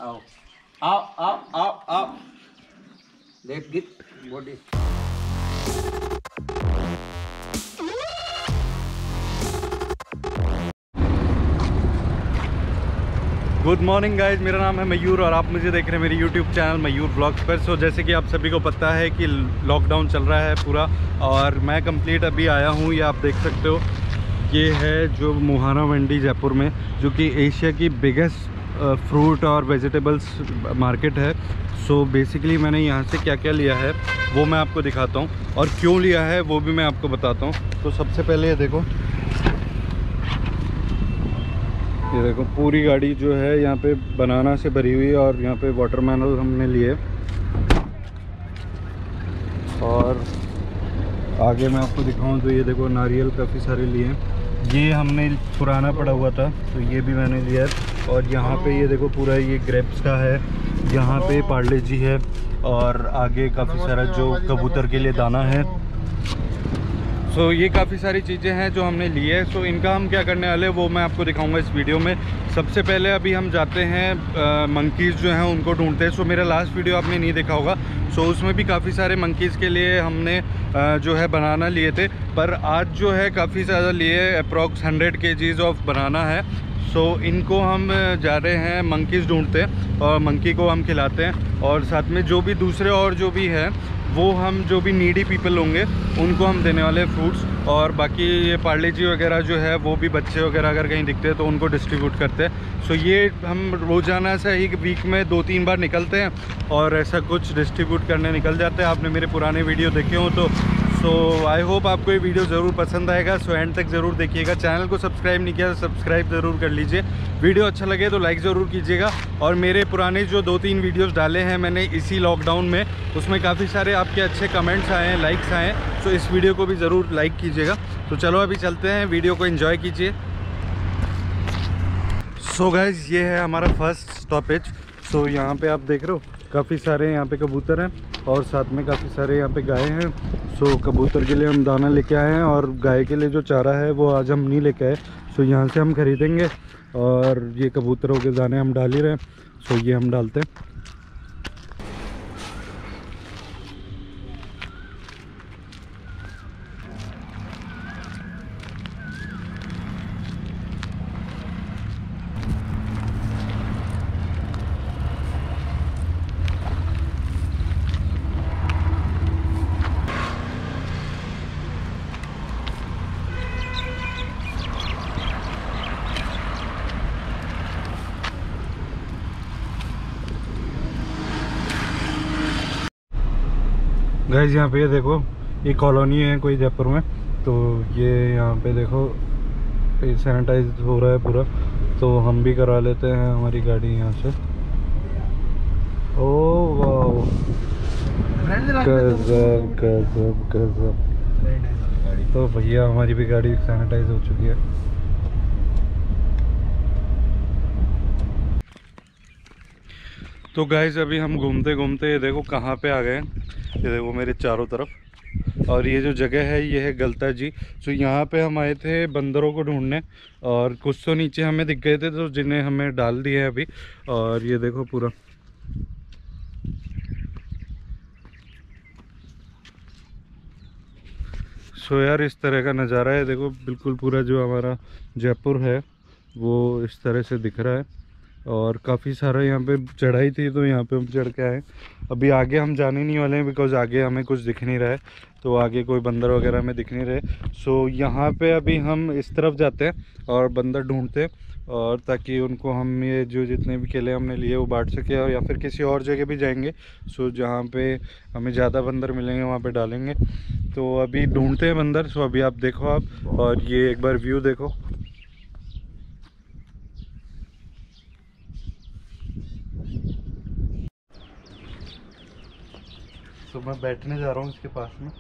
आओ आओ आओ आओ आओ, let get body. Good morning guys, मेरा नाम है मयूर और आप मुझे देख रहे हैं मेरे यूट्यूब चैनल मयूर व्लॉग्स पर। सो जैसे कि आप सभी को पता है कि लॉकडाउन चल रहा है पूरा, और मैं कंप्लीट अभी आया हूँ। ये आप देख सकते हो, ये है जो मुहाना मंडी जयपुर में, जो कि एशिया की बिगेस्ट फ्रूट और वेजिटेबल्स मार्केट है। सो बेसिकली मैंने यहाँ से क्या क्या लिया है वो मैं आपको दिखाता हूँ, और क्यों लिया है वो भी मैं आपको बताता हूँ। तो सबसे पहले ये देखो, ये देखो पूरी गाड़ी जो है यहाँ पे बनाना से भरी हुई है, और यहाँ पे वाटरमेलन हमने लिए। और आगे मैं आपको दिखाऊं तो ये देखो नारियल काफ़ी सारे लिए, ये हमने पुराना पड़ा हुआ था तो ये भी मैंने लिया है। और यहाँ पे ये देखो पूरा ये ग्रेप्स का है, यहाँ पे पार्ले जी है, और आगे काफ़ी सारा जो कबूतर के लिए दाना है। सो ये काफ़ी सारी चीज़ें हैं जो हमने ली है। सो इनका हम क्या करने वाले हैं वो मैं आपको दिखाऊंगा इस वीडियो में। सबसे पहले अभी हम जाते हैं मंकीज़ जो हैं उनको ढूंढते हैं। सो मेरा लास्ट वीडियो आपने नहीं देखा होगा, सो उसमें भी काफ़ी सारे मंकीज़ के लिए हमने जो है बनाना लिए थे, पर आज जो है काफ़ी ज़्यादा लिए, अप्रॉक्स 100 kgs ऑफ बनाना है। सो इनको हम जा रहे हैं मंकीज़ ढूंढते हैं, और मंकी को हम खिलाते हैं, और साथ में जो भी दूसरे और जो भी है वो हम जो भी नीडी पीपल होंगे उनको हम देने वाले हैं फ्रूट्स। और बाकी ये पार्ले जी वगैरह जो है वो भी बच्चे वगैरह अगर कहीं दिखते हैं तो उनको डिस्ट्रीब्यूट करते हैं। सो ये हम रोज़ाना से ही वीक में 2-3 बार निकलते हैं और ऐसा कुछ डिस्ट्रीब्यूट करने निकल जाते हैं। आपने मेरे पुराने वीडियो देखे हो तो सो आई होप आपको ये वीडियो ज़रूर पसंद आएगा। सो एंड तक ज़रूर देखिएगा। चैनल को सब्सक्राइब नहीं किया तो सब्सक्राइब ज़रूर कर लीजिए। वीडियो अच्छा लगे तो लाइक ज़रूर कीजिएगा। और मेरे पुराने जो 2-3 वीडियोस डाले हैं मैंने इसी लॉकडाउन में, उसमें काफ़ी सारे आपके अच्छे कमेंट्स आए हैं, लाइक्स आए हैं। सो इस वीडियो को भी ज़रूर लाइक कीजिएगा। तो चलो अभी चलते हैं, वीडियो को एंजॉय कीजिए। सो गाइज ये है हमारा फर्स्ट स्टॉपेज। सो यहाँ पे आप देख रहे हो काफ़ी सारे यहाँ पे कबूतर हैं, और साथ में काफ़ी सारे यहाँ पे गाय हैं। सो कबूतर के लिए हम दाना लेके आए हैं, और गाय के लिए जो चारा है वो आज हम नहीं लेके आए। सो यहाँ से हम ख़रीदेंगे, और ये कबूतरों के दाने हम डाल ही रहे हैं। सो ये हम डालते हैं। गाइस यहाँ पे ये देखो, ये कॉलोनी है कोई जयपुर में, तो ये यहाँ पे देखो ये सैनिटाइज हो रहा है पूरा। तो हम भी करवा लेते हैं हमारी गाड़ी यहाँ से। ओह वाह, गजब गजब गजब। तो भैया हमारी भी गाड़ी सैनिटाइज हो चुकी है। तो गाइस अभी हम घूमते घूमते ये देखो कहाँ पे आ गए। ये देखो मेरे चारों तरफ, और ये जो जगह है ये है गलता जी। तो यहाँ पे हम आए थे बंदरों को ढूंढने, और कुछ तो नीचे हमें दिख गए थे तो जिन्हें हमें डाल दिए अभी। और ये देखो पूरा, सो यार इस तरह का नज़ारा है। देखो बिल्कुल पूरा जो हमारा जयपुर है वो इस तरह से दिख रहा है, और काफ़ी सारा यहाँ पे चढ़ाई थी तो यहाँ पे हम चढ़ के आए। अभी आगे हम जाने नहीं वाले हैं, बिकॉज़ आगे हमें कुछ दिख नहीं रहा है, तो आगे कोई बंदर वगैरह हमें दिख नहीं रहे। सो यहाँ पे अभी हम इस तरफ जाते हैं और बंदर ढूंढते हैं, और ताकि उनको हम ये जो जितने भी केले हमने लिए वो बांट सके, और या फिर किसी और जगह भी जाएंगे। सो जहाँ पे हमें ज़्यादा बंदर मिलेंगे वहाँ पे डालेंगे। तो अभी ढूंढते हैं बंदर। सो अभी आप देखो आप, और ये एक बार व्यू देखो। तो मैं बैठने जा रहा हूँ इसके पास में।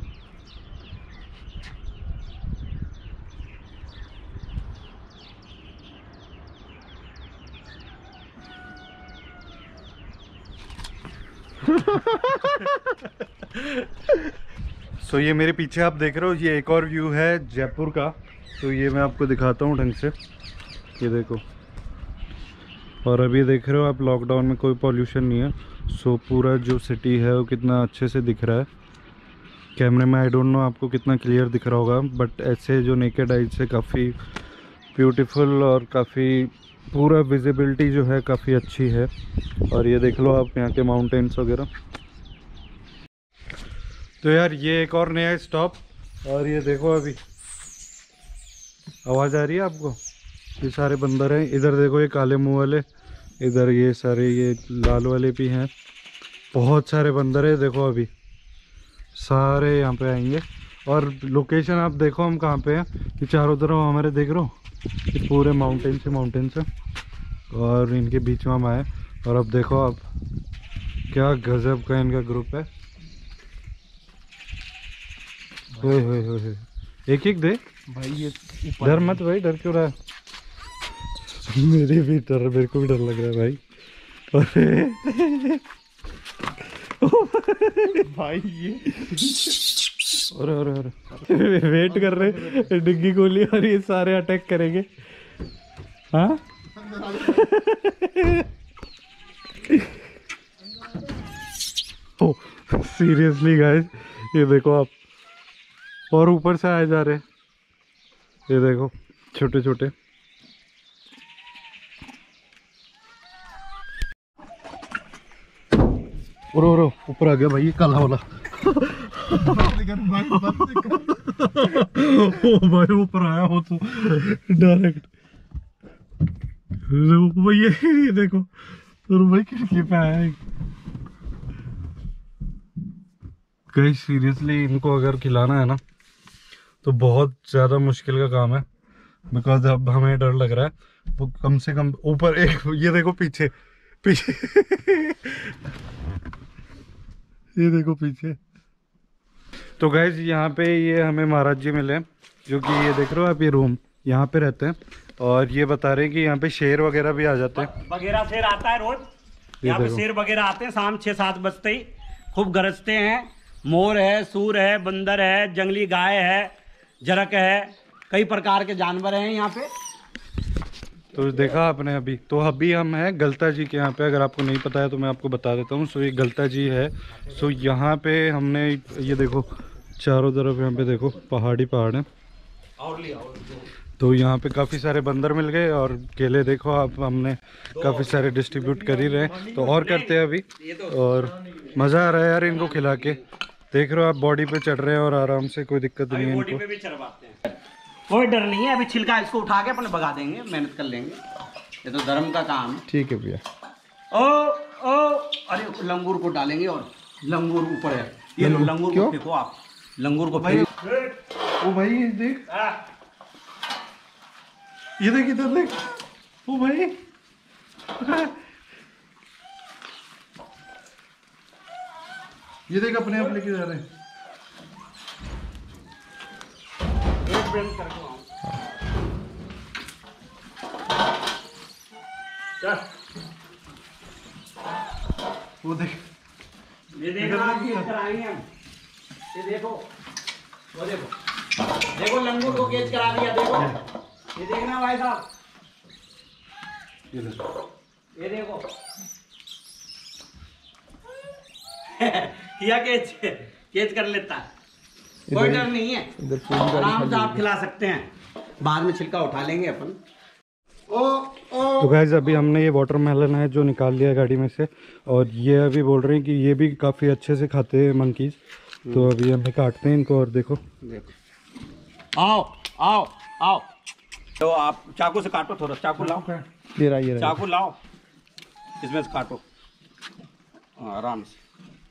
सो ये मेरे पीछे आप देख रहे हो, ये एक और व्यू है जयपुर का। तो ये मैं आपको दिखाता हूँ ढंग से। ये देखो, और अभी देख रहे हो आप लॉकडाउन में कोई पॉल्यूशन नहीं है। सो पूरा जो सिटी है वो कितना अच्छे से दिख रहा है कैमरे में। आई डोंट नो आपको कितना क्लियर दिख रहा होगा, बट ऐसे जो नेकेड आई से काफ़ी ब्यूटीफुल और काफ़ी पूरा विजिबिलिटी जो है काफ़ी अच्छी है। और ये देख लो आप यहाँ के माउंटेन्स वगैरह। तो यार ये एक और नया स्टॉप, और ये देखो अभी आवाज़ आ रही है आपको, ये सारे बंदर हैं। इधर देखो ये काले मुंह वाले, इधर ये सारे ये लाल वाले भी हैं, बहुत सारे बंदर है। देखो अभी सारे यहाँ पे आएंगे। और लोकेशन आप देखो हम कहाँ पे हैं, ये चारों तरफ हमारे देख रहे हो, ये पूरे माउंटेन से और इनके बीच में हम आए। और अब देखो आप क्या गजब का इनका ग्रुप है। हो एक एक दे भाई ये डर मत भाई, डर क्यों रहा है? मेरे को भी डर लग रहा है भाई। भाई ये और वेट कर रहे डिग्गी गोली, और ये सारे अटैक करेंगे। हाँ ओ सीरियसली गाइस, ये देखो आप, और ऊपर से आए जा रहे हैं। ये देखो छोटे छोटे। रो ऊपर आ गया भाई ये काला वाला। ओ भाई ऊपर आया हो तो डायरेक्ट भैया, ये देखो और भाई खिड़की पे आया है। गाइस सीरियसली इनको अगर खिलाना है ना तो बहुत ज़्यादा मुश्किल का काम है, बिकॉज अब हमें डर लग रहा है। वो कम से कम ऊपर एक, ये देखो पीछे पीछे ये देखो पीछे। तो गाइस यहाँ पे ये हमें महाराज जी मिले, जो कि ये देख रहे हो आप, ये रूम यहाँ पे रहते हैं। और ये बता रहे हैं कि यहाँ पे शेर वगैरह भी आ जाते हैं। वगैरह शेर आता है रोज यहाँ पे, शेर वगैरह आते हैं शाम 6-7 बजते ही, खूब गरजते हैं। मोर है, सूर है, बंदर है, जंगली गाय है, जरक है, कई प्रकार के जानवर हैं यहाँ पे। तो देखा आपने अभी, तो अभी हम हैं गलता जी के यहाँ पे। अगर आपको नहीं पता है तो मैं आपको बता देता हूँ। सो ये गलता जी है। सो यहाँ पे हमने ये देखो चारों तरफ यहाँ पे देखो पहाड़ है। तो यहाँ पे काफ़ी सारे बंदर मिल गए, और केले देखो आप हमने काफ़ी सारे डिस्ट्रीब्यूट कर ही रहे हैं, तो और करते हैं अभी। और मज़ा आ रहा है यार इनको खिला के। देख रहे हो आप बॉडी पे चढ़ रहे हैं और आराम से, कोई दिक्कत नहीं है इनको। पे भी चढ़वाते हैं, कोई डर नहीं है। अभी छिलका इसको उठा के अपने भगा देंगे, मेहनत कर लेंगे, ये तो धर्म का काम है। ठीक है भैया। ओ अरे लंगूर को डालेंगे, और लंगूर ऊपर है, ये लो लंगूर को फेंको आप, लंगूर को फेंको। ओ भाई ये देख, ये देख इधर देख, ओ भाई ये देख अपने आप लेके जा रहे हैं। वो देख, ये देखना आप, केज कराएंगे हम। ये देखो, वो देखो लंगूर को केज करा दिया। देखो ये देखना भाई साहब, ये देखो किया केज कर लेता है, कोई डर नहीं है। आराम से आप खिला सकते हैं, बाद में छिलका उठा लेंगे अपन। तो गाइस अभी हमने ये वाटरमेलन है जो निकाल लिया गाड़ी में से, और ये अभी बोल रहे हैं कि ये भी काफ़ी अच्छे से खाते हैं मंकीज। तो अभी हमें काटते हैं इनको, और देखो आओ आओ आओ, तो आप चाकू से काटो, थोड़ा चाकू लाओ, ये चाकू लाओ, इसमें से काटो आराम से।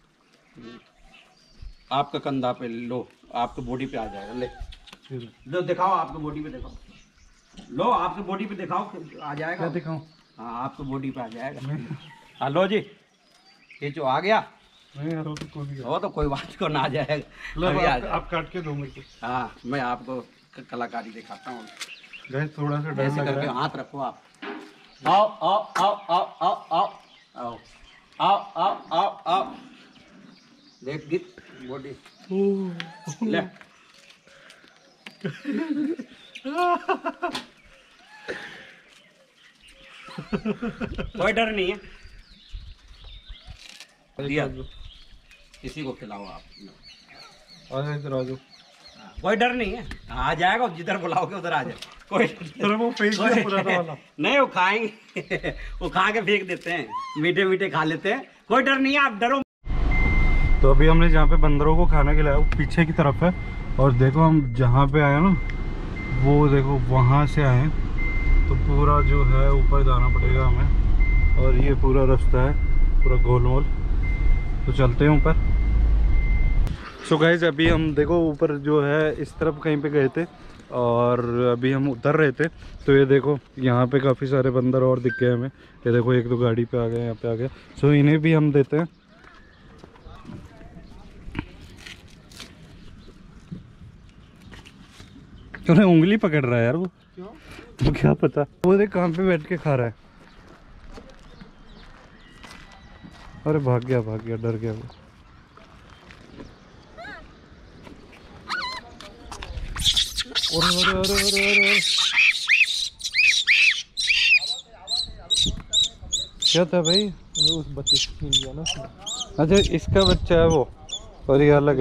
आपका कंधा पे लो, आपके बॉडी पे आ जाएगा। ले दिखाओ, आपके बॉडी पे दिखाओ, लो आपके बॉडी पे दिखाओ, आ जाएगा। क्या दिखाऊं? हाँ आपके बॉडी पे आ जाएगा। हेलो जी, ये जो आ गया नहीं यार, वो तो कोई बात को ना आ जाएगा। आप काट के दो मेरे को। हाँ मैं आपको कलाकारी दिखाता हूँ। गाइस थोड़ा सा डर ऐसे लग करके रहा है। हाथ रखो आप। आओ आओ आओ आओ आओ आओ आओ आओ आओ आओ आओ, देख गिर बॉडी ले। कोई डर नहीं है, दिया किसी को खिलाओ आप, इधर आ जाओ। कोई डर नहीं है, आ जाएगा, जिधर बुलाओगे उधर आ जाए, कोई वो फेंक दिया पुराना वाला। नहीं, वो खाएंगे, वो खा के फेंक देते हैं, मीठे मीठे खा लेते हैं, कोई डर नहीं है, आप डरो। तो अभी हमने जहाँ पे बंदरों को खाना खिलाया वो पीछे की तरफ है, और देखो हम जहाँ पे आए ना, वो देखो वहाँ से आए, तो पूरा जो है ऊपर जाना पड़ेगा हमें, और ये पूरा रास्ता है पूरा गोल मोल। तो चलते हैं ऊपर। सो गाइस अभी हम देखो ऊपर जो है इस तरफ कहीं पे गए थे, और अभी हम उतर रहे थे, तो ये देखो यहाँ पे काफ़ी सारे बंदर और दिख गए हमें। ये देखो एक दो गाड़ी पे आ गए, यहाँ पे आ गए। सो इन्हें भी हम देते हैं। उन्हें उंगली पकड़ रहा है यार वो, क्यों? वो क्या पता, वो देख कहाँ पे बैठ के खा रहा है। अरे भाग गया डर गया वो। अरे क्या था भाई? उस बच्चे से छीन लिया ना। अच्छा इसका बच्चा है वो, और ये अलग है।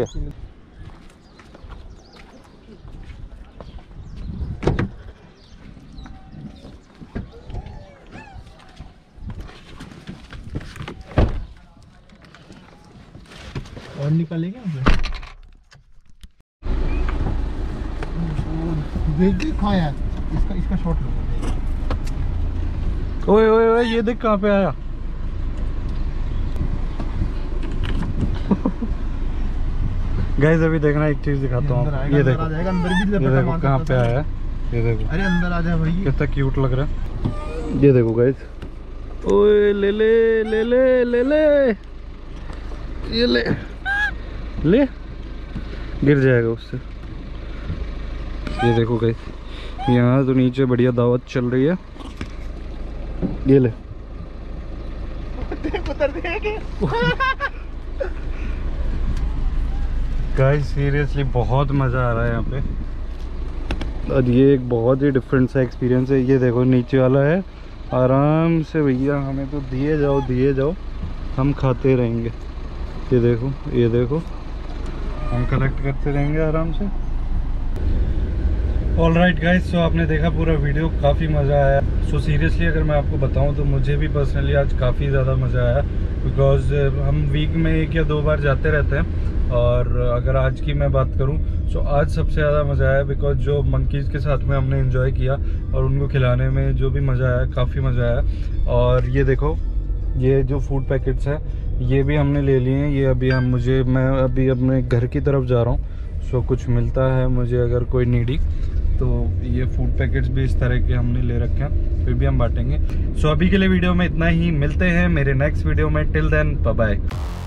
और निकालेंगे देख खाया, इसका शॉट लो। ओए ओए ओए, ये देख कहाँ पे आया। गाइस अभी देखना एक चीज दिखाता हूँ, ये देखो, अंदर भी ये देखो कहाँ पे आया है, ये देखो। अरे अंदर आ जा भाई, कितना क्यूट लग रहा है। ये देखो गाइस, ओए ले ले ले ले ले ले, ये ले ले, गिर जाएगा उससे। ये देखो गाइस, यहाँ तो नीचे बढ़िया दावत चल रही है। ये ले गाइस सीरियसली बहुत मज़ा आ रहा है यहाँ पे, और ये एक बहुत ही डिफरेंट सा एक्सपीरियंस है। ये देखो नीचे वाला है, आराम से भैया हमें तो दिए जाओ, हम खाते रहेंगे। ये देखो हम कलेक्ट करते रहेंगे आराम से। ऑल राइट गाइस, सो आपने देखा पूरा वीडियो, काफ़ी मज़ा आया। सो सीरियसली अगर मैं आपको बताऊं तो मुझे भी पर्सनली आज काफ़ी ज़्यादा मज़ा आया, बिकॉज़ हम वीक में 1 या 2 बार जाते रहते हैं। और अगर आज की मैं बात करूं तो आज सबसे ज़्यादा मज़ा आया, बिकॉज़ जो मंकीज़ के साथ में हमने एंजॉय किया और उनको खिलाने में जो भी मज़ा आया, काफ़ी मज़ा आया। और ये देखो, ये जो फूड पैकेट्स हैं ये भी हमने ले लिए हैं। ये अभी मैं अभी अपने घर की तरफ जा रहा हूँ, सो कुछ मिलता है मुझे अगर कोई नीडी, तो ये फूड पैकेट्स भी इस तरह के हमने ले रखे हैं, फिर भी हम बांटेंगे। सो अभी के लिए वीडियो में इतना ही, मिलते हैं मेरे नेक्स्ट वीडियो में। Till then bye bye.